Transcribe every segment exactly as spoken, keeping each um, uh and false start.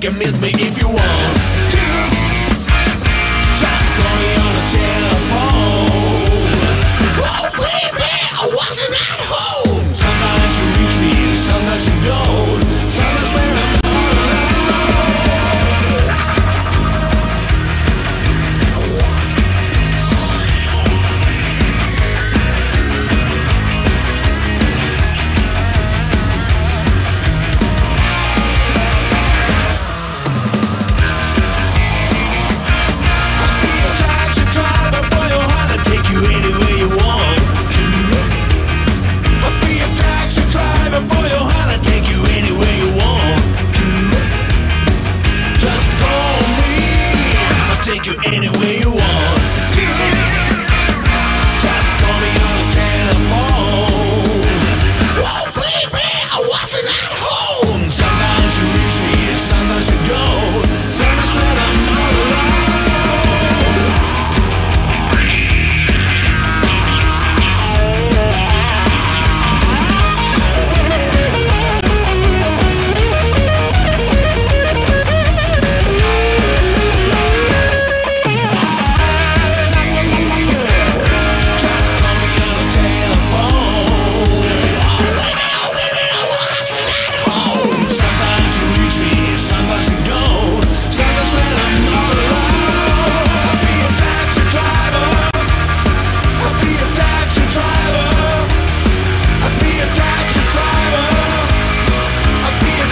can meet me if you want to. Just call me on the telephone. Oh baby, I wasn't at home. Sometimes you reach me, sometimes you don't. Sometimes when I'm all alone. Take you anywhere you want to. Just call me on the telephone. Oh baby, I wasn't at home. Sometimes you reach me, sometimes you don't. Sometimes when I'm all alone.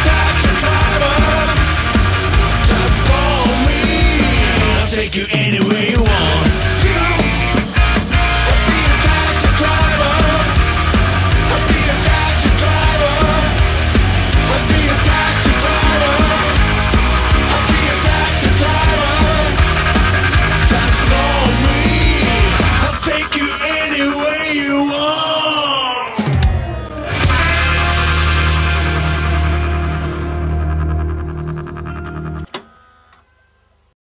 Take you anywhere.